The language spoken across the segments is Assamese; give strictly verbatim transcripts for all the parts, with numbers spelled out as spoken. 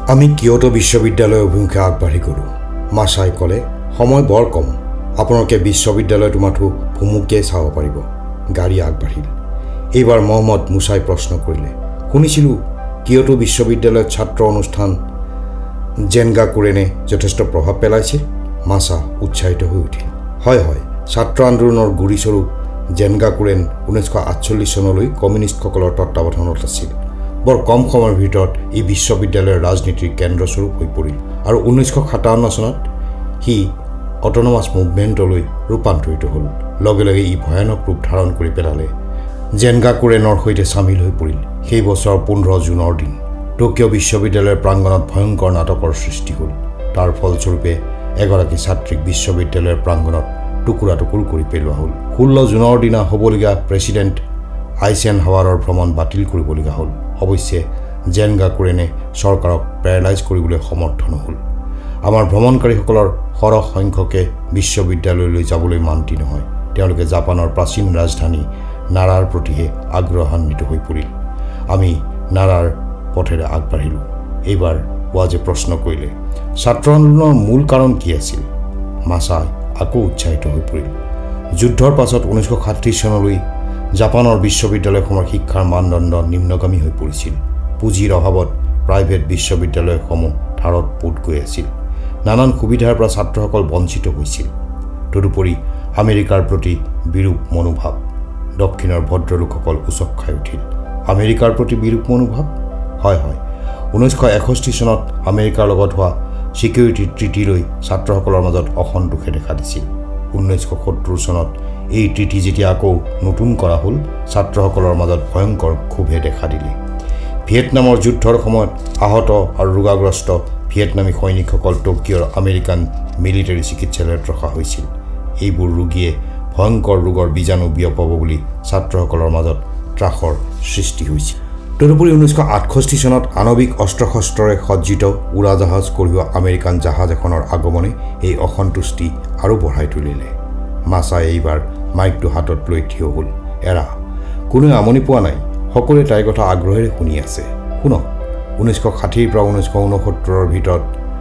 আমি কিয়োটো বিশ্ববিদ্যালয় অভিমুখে আগবাঢ়ি গলো মাছাই কলে সময় বৰ কম আপোনালোকে বিশ্ববিদ্যালয়ত মাথো ভুমুকিয়াই চাব পাৰিব গাড়ী আগবাঢ়িল এইবাৰ মোহাম্মদ মুছাই প্ৰশ্ন কৰিলে শুনিছিলো কিয়োটো বিশ্ববিদ্যালয়ত ছাত্ৰ অনুষ্ঠান জেনগা কুৰেনে যথেষ্ট প্ৰভাৱ পেলাইছে মাছা উৎসাহিত হৈ উঠিল হয় হয় ছাত্ৰ আন্দোলনৰ গুৰি স্বৰূপ জেনগা কুৰেন ঊনৈছশ আঠচল্লিছ চনলৈ কমিউনিষ্টসকলৰ তত্ত্বাৱধানত আছিল বৰ কম সময়ৰ ভিতৰত এই বিশ্ববিদ্যালয়ৰ ৰাজনীতিৰ কেন্দ্ৰস্বৰূপ হৈ পৰিল আৰু ঊনৈছশ সাতাৱন্ন চনত হি অট'নমাছ মুভমেণ্টলৈ ৰূপান্তৰিত হ'ল লগে লগে ই ভয়ানক ৰূপ ধাৰণ কৰি পেলালে জেনগা কুৰেনৰ সৈতে চামিল হৈ পৰিল সেই বছৰৰ পোন্ধৰ জুনৰ দিন টকিঅ' বিশ্ববিদ্যালয়ৰ প্ৰাংগণত ভয়ংকৰ নাটকৰ সৃষ্টি হ'ল তাৰ ফলস্বৰূপে এগৰাকী ছাত্ৰীক বিশ্ববিদ্যালয়ৰ প্ৰাংগণত টুকুৰা টুকুৰ কৰি পেলোৱা হ'ল ষোল্ল জুনৰ দিনা হ'বলগীয়া প্ৰেছিডেণ্ট আইজেনহাৱাৰৰ ভ্ৰমণ বাতিল কৰিবলগীয়া হ'ল অৱশ্যে জেনগা কুৰেনে চৰকাৰক পেৰালাইজ কৰিবলৈ সমৰ্থ নহ'ল আমাৰ ভ্ৰমণকাৰীসকলৰ সৰহ সংখ্যকে বিশ্ববিদ্যালয়লৈ যাবলৈ মান্তি নহয় তেওঁলোকে জাপানৰ প্ৰাচীন ৰাজধানী নাৰাৰ প্ৰতিহে আগ্ৰহান্বিত হৈ পৰিল আমি নাৰাৰ পথেৰে আগবাঢ়িলোঁ এইবাৰ ৱাজে প্ৰশ্ন কৰিলে ছাত্ৰ আন্দোলনৰ মূল কাৰণ কি আছিল মাছাই আকৌ উৎসাহিত হৈ পৰিল যুদ্ধৰ পাছত ঊনৈছশ সাতত্ৰিছ চনলৈ জাপানৰ বিশ্ববিদ্যালয়সমূহৰ শিক্ষাৰ মানদণ্ড নিম্নগামী হৈ পৰিছিল পুঁজিৰ অভাৱত প্ৰাইভেট বিশ্ববিদ্যালয়সমূহ ধাৰত পোত গৈ আছিল নানান সুবিধাৰ পৰা ছাত্ৰসকল বঞ্চিত হৈছিল তদুপৰি আমেৰিকাৰ প্ৰতি বিৰূপ মনোভাৱ দক্ষিণৰ ভদ্ৰলোকসকল উচক খাই উঠিল আমেৰিকাৰ প্ৰতি বিৰূপ মনোভাৱ হয় হয় ঊনৈছশ এষষ্ঠি চনত আমেৰিকাৰ লগত হোৱা ছিকিউৰিটি ট্ৰিটিলৈ ছাত্ৰসকলৰ মাজত অসন্তোষে দেখা দিছিল ঊনৈছশ সত্তৰ চনত এই ট্ৰিটি যেতিয়া আকৌ নতুন কৰা হ'ল ছাত্ৰসকলৰ মাজত ভয়ংকৰ ক্ষোভে দেখা দিলে ভিয়েটনামৰ যুদ্ধৰ সময়ত আহত আৰু ৰোগাগ্ৰস্ত ভিয়েটনামী সৈনিকসকল টকিঅ'ৰ আমেৰিকান মিলিটাৰী চিকিৎসালয়ত ৰখা হৈছিল এইবোৰ ৰোগীয়ে ভয়ংকৰ ৰোগৰ বীজাণু বিয়পাব বুলি ছাত্ৰসকলৰ মাজত ত্ৰাসৰ সৃষ্টি হৈছিল তদুপৰি ঊনৈছশ আঠষষ্ঠি চনত আণৱিক অস্ত্ৰ শস্ত্ৰৰে সজ্জিত উৰাজাহাজ কঢ়িওৱা আমেৰিকান জাহাজ এখনৰ আগমনে এই অসন্তুষ্টি আৰু বঢ়াই তুলিলে মাছাই এইবাৰ মাইকটো হাতত লৈ থিয় হ'ল এৰা কোনোৱে আমনি পোৱা নাই সকলোৱে তাইৰ কথা আগ্ৰহেৰে শুনি আছে শুনক ঊনৈছশ ষাঠিৰ পৰা ঊনৈছশ ঊনসত্তৰৰ ভিতৰত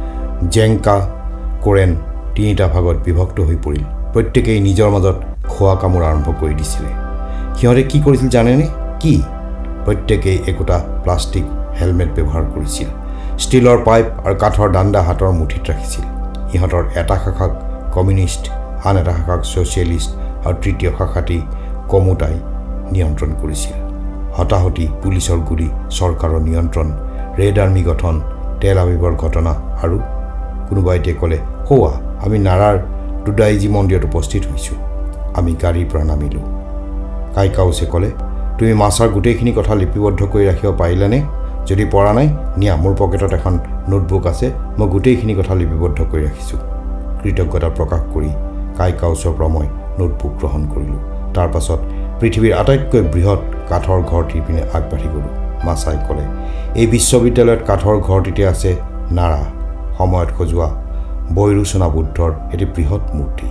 জেংকা কুৰেন তিনিটা ভাগত বিভক্ত হৈ পৰিল প্ৰত্যেকেই নিজৰ মাজত খোৱা কামোৰ আৰম্ভ কৰি দিছিলে সিহঁতে কি কৰিছিল জানেনে কি প্ৰত্যেকেই একোটা প্লাষ্টিক হেলমেট ব্যৱহাৰ কৰিছিল ষ্টীলৰ পাইপ আৰু কাঠৰ ডাণ্ডা হাতৰ মুঠিত ৰাখিছিল ইহঁতৰ এটা শাখাক কমিউনিষ্ট আন এটা শাখাক ছ'চিয়েলিষ্ট আৰু তৃতীয় শাখাটি কমুটাই নিয়ন্ত্ৰণ কৰিছিল হতাহতি পুলিচৰ গুলি চৰকাৰৰ নিয়ন্ত্ৰণ ৰেড আৰ্মি গঠন তেল আবিবৰ ঘটনা আৰু কোনোবাই এতিয়া ক'লে হোৱা আমি নাৰাৰ টুডাইজি মন্দিৰত উপস্থিত হৈছোঁ আমি গাড়ীৰ পৰা নামিলোঁ কাইকাউছে ক'লে তুমি মাছাৰ গোটেইখিনি কথা লিপিবদ্ধ কৰি ৰাখিব পাৰিলানে যদি পৰা নাই নিয়া মোৰ পকেটত এখন নোটবুক আছে মই গোটেইখিনি কথা লিপিবদ্ধ কৰি ৰাখিছোঁ কৃতজ্ঞতা প্ৰকাশ কৰি কাইকাউছৰ পৰা মই নোটবুক গ্ৰহণ কৰিলোঁ তাৰ পাছত পৃথিৱীৰ আটাইতকৈ বৃহৎ কাঠৰ ঘৰটিৰ পিনে আগবাঢ়ি গ'লোঁ মাছাই ক'লে এই বিশ্ববিদ্যালয়ত কাঠৰ ঘৰটিতে আছে নাৰা সময়ত সজোৱা বৈৰোচনা বুদ্ধৰ এটি বৃহৎ মূৰ্তি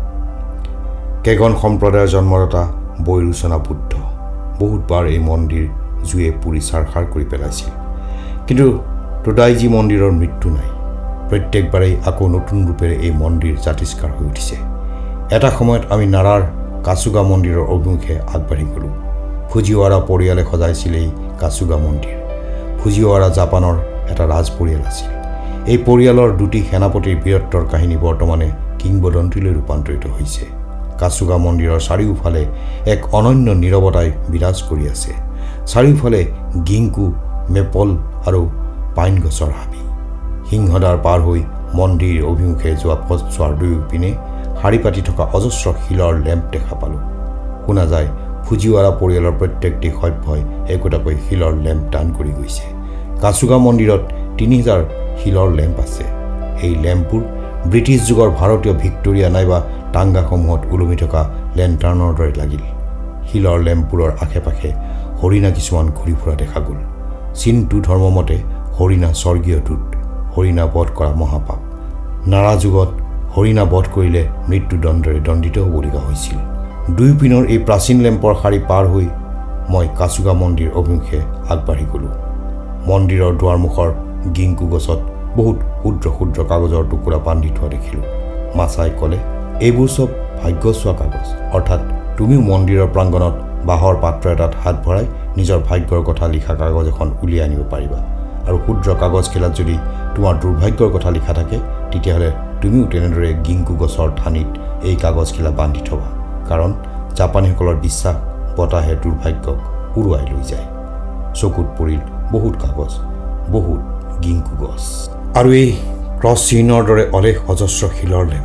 কেগন সম্প্ৰদায়ৰ জন্মদাতা বৈৰোচনা বুদ্ধ বহুতবাৰ এই মন্দিৰ জুয়ে পুৰি চাৰখাৰ কৰি পেলাইছিল কিন্তু টুডাইজি মন্দিৰৰ মৃত্যু নাই প্ৰত্যেকবাৰেই আকৌ নতুন ৰূপেৰে এই মন্দিৰ জাতিষ্কাৰ হৈ উঠিছে এটা সময়ত আমি নাৰাৰ কাছুগা মন্দিৰৰ অভিমুখে আগবাঢ়ি গ'লোঁ ফুজিৱাৰা পৰিয়ালে সজাইছিল এই কাছুগা মন্দিৰ ফুজিৱাৰা জাপানৰ এটা ৰাজ পৰিয়াল আছিল এই পৰিয়ালৰ দুটি সেনাপতিৰ বীৰত্বৰ কাহিনী বৰ্তমানে কিংবদন্তীলৈ ৰূপান্তৰিত হৈছে কাছুগা মন্দিৰৰ চাৰিওফালে এক অনন্য নীৰৱতাই বিৰাজ কৰি আছে চাৰিওফালে গিংকু মেপল আৰু পাইন গছৰ হাবি সিংহদাৰ পাৰ হৈ মন্দিৰ অভিমুখে যোৱা পথছোৱাৰ দুয়োপিনে শাৰী পাতি থকা অজস্ৰ শিলৰ লেম্প দেখা পালোঁ শুনা যায় ফুজিৱাৰা পৰিয়ালৰ প্ৰত্যেকটি সভ্যই একোটাকৈ শিলৰ লেম্প দান কৰি গৈছে কাছুগা মন্দিৰত তিনি হাজাৰ শিলৰ লেম্প আছে এই লেম্পবোৰ ব্ৰিটিছ যুগৰ ভাৰতীয় ভিক্টোৰিয়া নাইবা টাংগাসমূহত ওলমি থকা লেণ্টাৰ্ণৰ দৰে লাগিল শিলৰ লেম্পবোৰৰ আশে পাশে হৰিণা কিছুমান ঘূৰি ফুৰা দেখা গ'ল চিন্তু ধৰ্মমতে হৰিণা স্বৰ্গীয় দূত হৰিণা বধ কৰা মহাপাপ নাৰা যুগত হৰিণা বধ কৰিলে মৃত্যুদণ্ডৰে দণ্ডিত হ'বলগীয়া হৈছিল দুয়োপিনৰ এই প্ৰাচীন লেম্পৰ শাৰী পাৰ হৈ মই কাছুগা মন্দিৰ অভিমুখে আগবাঢ়ি গ'লোঁ মন্দিৰৰ দুৱাৰমুখৰ গিংকু গছত বহুত ক্ষুদ্ৰ ক্ষুদ্ৰ কাগজৰ টুকুৰা বান্ধি থোৱা দেখিলোঁ। মাছাই ক'লে, এইবোৰ চব ভাগ্য চোৱা কাগজ, অৰ্থাৎ তুমিও মন্দিৰৰ প্ৰাংগণত বাঁহৰ পাত্ৰ এটাত হাত ভৰাই নিজৰ ভাগ্যৰ কথা লিখা কাগজ এখন উলিয়াই আনিব পাৰিবা। আৰু ক্ষুদ্ৰ কাগজখিলাত যদি তোমাৰ দুৰ্ভাগ্যৰ কথা লিখা থাকে তেতিয়াহ'লে তুমিও তেনেদৰে গিংকু গছৰ ঠানিত এই কাগজখিলা বান্ধি থবা, কাৰণ জাপানীসকলৰ বিশ্বাস বতাহে দুৰ্ভাগ্যক উৰুৱাই লৈ যায়। চকুত পৰিল বহুত কাগজ, বহুত গিংকু গছ, আৰু এই ক্ৰছ চিহ্নৰ দৰে অলেখ অজস্ৰ শিলৰ লেম্প।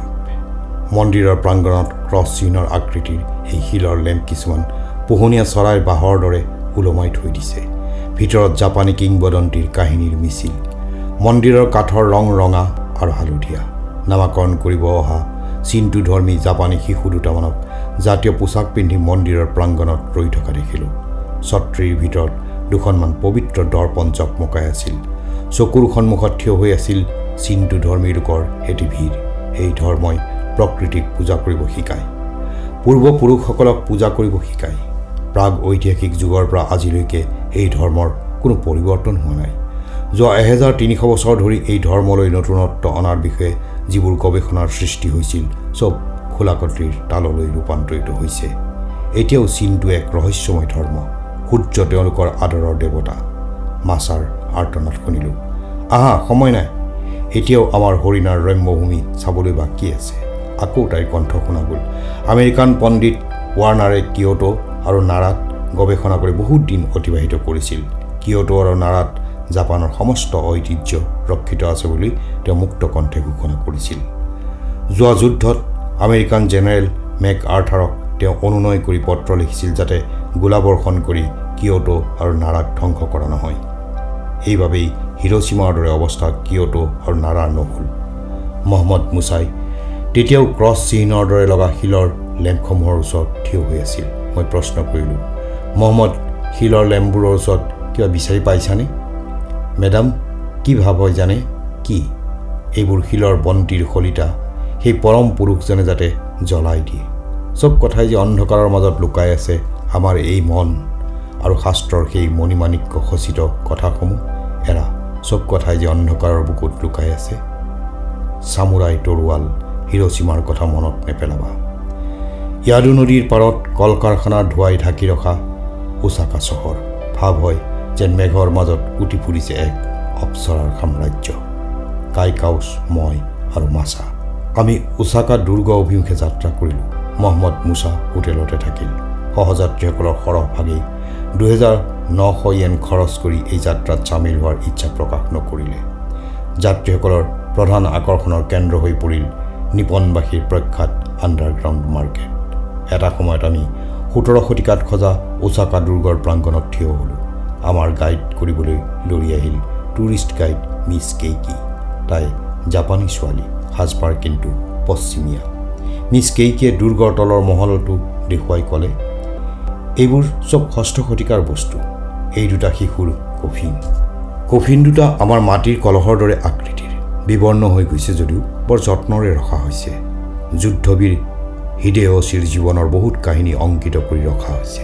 মন্দিৰৰ প্ৰাংগণত ক্ৰছ চিহ্নৰ আকৃতিৰ এই শিলৰ লেম্প কিছুমান পোহনীয়া চৰাইৰ বাঁহৰ দৰে ওলমাই থৈ দিছে। ভিতৰত জাপানী কিংবদন্তীৰ কাহিনীৰ মিছিল। মন্দিৰৰ কাঠৰ ৰং ৰঙা আৰু হালধীয়া। নামাকৰণ কৰিব অহা চিন্তু ধৰ্মী জাপানী শিশু দুটামানক জাতীয় পোছাক পিন্ধি মন্দিৰৰ প্ৰাংগণত ৰৈ থকা দেখিলোঁ। ছত্ৰীৰ ভিতৰত দুখনমান পবিত্ৰ দৰ্পণ জকমকাই আছিল। চকুৰ সন্মুখত থিয় হৈ আছিল চিন্তু ধৰ্মী লোকৰ এটি ভিৰ। এই ধৰ্মই প্ৰকৃতিক পূজা কৰিব শিকায়, পূৰ্বপুৰুষসকলক পূজা কৰিব শিকায়। প্ৰাগ ঐতিহাসিক যুগৰ পৰা আজিলৈকে এই ধৰ্মৰ কোনো পৰিৱৰ্তন হোৱা নাই। যোৱা এহেজাৰ তিনিশ বছৰ ধৰি এই ধৰ্মলৈ নতুনত্ব অনাৰ বিষয়ে যিবোৰ গৱেষণাৰ সৃষ্টি হৈছিল চব খোলাকটিৰ তাললৈ ৰূপান্তৰিত হৈছে। এতিয়াও চিন্তু এক ৰহস্যময় ধৰ্ম। সূৰ্য তেওঁলোকৰ আদৰৰ দেৱতা। মাছাৰ আৰ্তনাদ শুনিলোঁ, আহা, সময় নাই, এতিয়াও আমাৰ হৰিণাৰ ৰম্যভূমি চাবলৈ বাকী আছে। আকৌ তাইৰ কণ্ঠ শুনা গ'ল। আমেৰিকান পণ্ডিত ৱাৰ্নাৰে কিয়োটো আৰু নাৰাত গৱেষণা কৰি বহুত দিন অতিবাহিত কৰিছিল। কিয়োটো আৰু নাৰাত জাপানৰ সমস্ত ঐতিহ্য ৰক্ষিত আছে বুলি তেওঁ মুক্ত কণ্ঠে ঘোষণা কৰিছিল। যোৱা যুদ্ধত আমেৰিকান জেনেৰেল মেক আৰ্থাৰক তেওঁ অনুনয় কৰি পত্ৰ লিখিছিল যাতে গোলাবৰ্ষণ কৰি কিয়োটো আৰু নাৰাক ধ্বংস কৰা নহয়। এইবাবেই হিৰোশ্বিমাৰ দৰে অৱস্থা কিয়োটো আৰু নাৰাৰ নহ'ল। মহম্মদ মুছাই তেতিয়াও ক্ৰছ চিহ্নৰ দৰে লগা শিলৰ লেম্পসমূহৰ ওচৰত থিয় হৈ আছিল। মই প্ৰশ্ন কৰিলোঁ, মহম্মদ, শিলৰ লেম্পবোৰৰ ওচৰত কিবা বিচাৰি পাইছানে? মেডাম, কি ভাৱ হয় জানে? কি? এইবোৰ শিলৰ বন্তিৰ শলিতা সেই পৰম পুৰুষজনে যাতে জ্বলাই দিয়ে। চব কথাই যে অন্ধকাৰৰ মাজত লুকাই আছে আমাৰ এই মন আৰু শাস্ত্ৰৰ সেই মণিমাণিক্য খচিত কথাসমূহ এৰা, চব কথাই যে অন্ধকাৰৰ বুকুত লুকাই আছে। চামুৰাই তৰোৱাল হিৰোশ্বিমাৰ কথা মনত নেপেলাবা। ইয়াদু নদীৰ পাৰত কল কাৰখানাৰ ধোঁৱাই ঢাকি ৰখা ওচাকা চহৰ। ভাৱ হয় যেন মেঘৰ মাজত উটি ফুৰিছে এক অপ্সৰাৰ সাম্ৰাজ্য। কাইকাউচ, মই আৰু মাছা আমি ওচাকা দুৰ্গ অভিমুখে যাত্ৰা কৰিলোঁ। মহম্মদ মুছা হোটেলতে থাকিল। সহযাত্ৰীসকলৰ সৰহভাগেই দুহেজাৰ নশ য়েন খৰচ কৰি এই যাত্ৰাত চামিল হোৱাৰ ইচ্ছা প্ৰকাশ নকৰিলে। যাত্ৰীসকলৰ প্ৰধান আকৰ্ষণৰ কেন্দ্ৰ হৈ পৰিল নিপনবাসীৰ প্ৰখ্যাত আণ্ডাৰগ্ৰাউণ্ড মাৰ্কেট। এটা সময়ত আমি সোতৰ শতিকাত সজা ওচাকা দুৰ্গৰ প্ৰাংগণত থিয় হ'লোঁ। আমাৰ গাইড কৰিবলৈ লৰি আহিল টুৰিষ্ট গাইড মিছ কেইকি। তাই জাপানী ছোৱালী, সাজপাৰ কিন্তু পশ্চিমীয়া। মিছ কেইকিয়ে দুৰ্গৰ তলৰ মহলটো দেখুৱাই ক'লে, এইবোৰ চব ষষ্ঠ শতিকাৰ বস্তু। এই দুটা শিশুৰ কফিন। কফিন দুটা আমাৰ মাটিৰ কলহৰ দৰে আকৃতিৰ। বিবৰ্ণ হৈ গৈছে যদিও বৰ যত্নৰে ৰখা হৈছে। যুদ্ধবীৰ হিদেয়চিৰ জীৱনৰ বহুত কাহিনী অংকিত কৰি ৰখা হৈছে।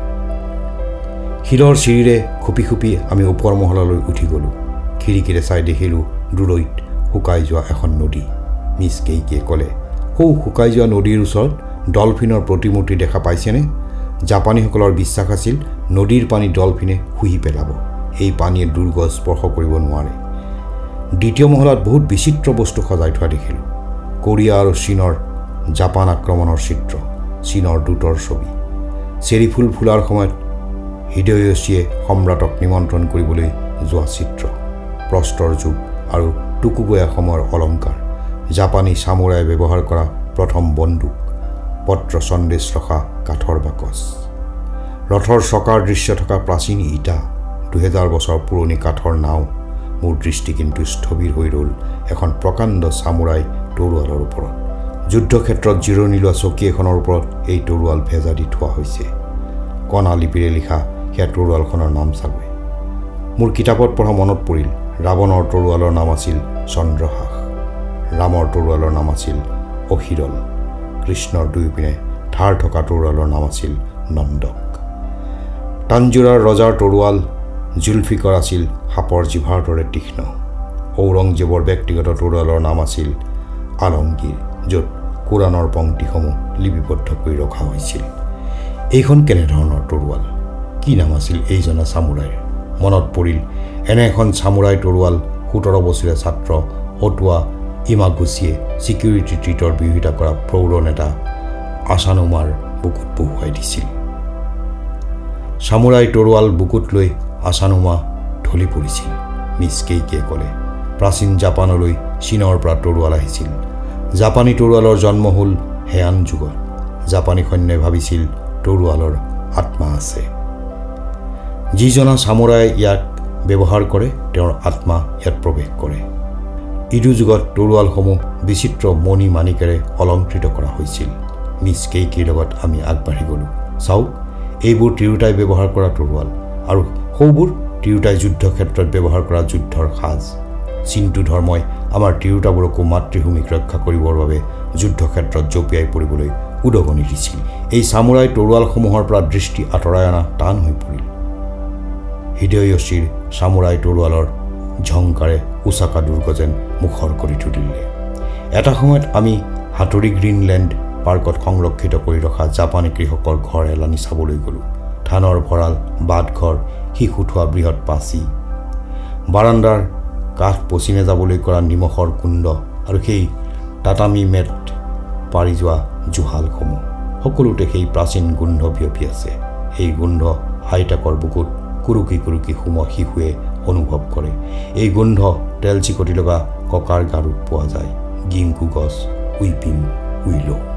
শিলৰ চিৰিৰে খুপি খুপি আমি ওপৰ মহলালৈ উঠি গ'লোঁ। খিৰিকীৰে চাই দেখিলোঁ দূৰৈত শুকাই যোৱা এখন নদী। মিছ কেইকিয়ে ক'লে, সৌ শুকাই যোৱা নদীৰ ওচৰত ডলফিনৰ প্ৰতিমূৰ্তি দেখা পাইছেনে? জাপানীসকলৰ বিশ্বাস আছিল নদীৰ পানী ডলফিনে শুহি পেলাব। এই পানীয়ে দুৰ্গ স্পৰ্শ কৰিব নোৱাৰে। দ্বিতীয় মহলাত বহুত বিচিত্ৰ বস্তু সজাই থোৱা দেখিলোঁ। কোৰিয়া আৰু চীনৰ জাপান আক্ৰমণৰ চিত্ৰ, চীনৰ দূতৰ ছবি, চেৰি ফুল ফুলাৰ সময়ত হিদেয়চিয়ে সম্ৰাটক নিমন্ত্ৰণ কৰিবলৈ যোৱা চিত্ৰ, প্ৰস্তৰ যুগ আৰু টুকুগয়া সময়ৰ অলংকাৰ, জাপানী চামুৰাই ব্যৱহাৰ কৰা প্ৰথম বন্দুক, পত্ৰ সন্দেশ ৰখা কাঠৰ বাকচ, ৰথৰ চকাৰ দৃশ্য থকা প্ৰাচীন ইটা, দুহেজাৰ বছৰ পুৰণি কাঠৰ নাও। মোৰ দৃষ্টি কিন্তু স্থবিৰ হৈ ৰ'ল এখন প্ৰকাণ্ড চামুৰাই তৰোৱালৰ ওপৰত। যুদ্ধক্ষেত্ৰত জিৰণি লোৱা চকী এখনৰ ওপৰত এই তৰোৱাল ভেজা দি থোৱা হৈছে। কণা লিপিৰে লিখা সেয়া তৰোৱালখনৰ নাম চাগৈ। মোৰ কিতাপত পঢ়া মনত পৰিল ৰাৱণৰ তৰোৱালৰ নাম আছিল চন্দ্ৰহাস, ৰামৰ তৰোৱালৰ নাম আছিল অহিৰল, কৃষ্ণৰ দুয়োপিনে ধাৰ থকা তৰোৱালৰ নাম আছিল নন্দক। তাঞ্জোৰাৰ ৰজাৰ তৰোৱাল জুলফিকৰ আছিল সাপৰ জিভাৰ দৰে তীক্ষ্ণ। ঔৰংজেবৰ ব্যক্তিগত তৰোৱালৰ নাম আছিল আলমগীৰ, য'ত কোৰাণৰ পংক্তিসমূহ লিপিবদ্ধ কৰি ৰখা হৈছিল। এইখন কেনেধৰণৰ তৰোৱাল? কি নাম আছিল এইজনা চামুৰাইৰ? মনত পৰিল এনে এখন চামুৰাই তৰোৱাল সোতৰ বছৰীয়া ছাত্ৰ অটোৱা ইমাগুচিয়ে ছিকিউৰিটি ট্ৰিটৰ বিৰোধিতা কৰা প্ৰৌঢ় নেতা আছানুমাৰ বুকুত বহুৱাই দিছিল। চামুৰাই তৰোৱাল বুকুত লৈ আছানুমা ঢলি পৰিছিল। মিছ কেইকে ক'লে, প্ৰাচীন জাপানলৈ চীনৰ পৰা তৰোৱাল আহিছিল। জাপানী তৰোৱালৰ জন্ম হ'ল হেয়ান যুগত। জাপানী সৈন্যই ভাবিছিল তৰোৱালৰ আত্মা আছে। যিজনা চামুৰাই ইয়াক ব্যৱহাৰ কৰে তেওঁৰ আত্মা ইয়াত প্ৰৱেশ কৰে। ইডু যুগত তৰোৱালসমূহ বিচিত্ৰ মণি মাণিকেৰে অলংকৃত কৰা হৈছিল। মিছ কেইকিৰ লগত আমি আগবাঢ়ি গ'লোঁ। চাওক, এইবোৰ তিৰোতাই ব্যৱহাৰ কৰা তৰোৱাল আৰু সৌবোৰ তিৰোতাই যুদ্ধক্ষেত্ৰত ব্যৱহাৰ কৰা যুদ্ধৰ সাজ। চিন্তু ধৰ্মই আমাৰ তিৰোতাবোৰকো মাতৃভূমিক ৰক্ষা কৰিবৰ বাবে যুদ্ধক্ষেত্ৰত জঁপিয়াই পৰিবলৈ উদগনি দিছিল। এই চামুৰাই তৰোৱালসমূহৰ পৰা দৃষ্টি আঁতৰাই অনা টান হৈ পৰিল। হিদেয়চীৰ চামুৰাই তৰোৱালৰ ঝংকাৰে ওচাকা দুৰ্গ যেন মুখৰ কৰি তুলিলে। এটা সময়ত আমি হাতৰি গ্ৰীণলেণ্ড পাৰ্কত সংৰক্ষিত কৰি ৰখা জাপানী কৃষকৰ ঘৰ এলানি চাবলৈ গ'লোঁ। ধানৰ ভঁৰাল, বাটঘৰ, শিশু থোৱা বৃহৎ পাচি, বাৰাণ্ডাৰ কাঠ পচি নাযাবলৈ কৰা নিমখৰ কুণ্ড আৰু সেই টাটামি মেট পাৰি যোৱা জুহালসমূহ, সকলোতে সেই প্ৰাচীন গোন্ধ বিয়পি আছে। এই গোন্ধ আইতাকৰ বুকুত কুৰুকি কুৰুকি সোমোৱা শিশুৱে অনুভৱ কৰে। এই গোন্ধ তেল চিকটি লগা ককাৰ গাৰুত পোৱা যায়। গিংকু গছ, উইপিং উইলো।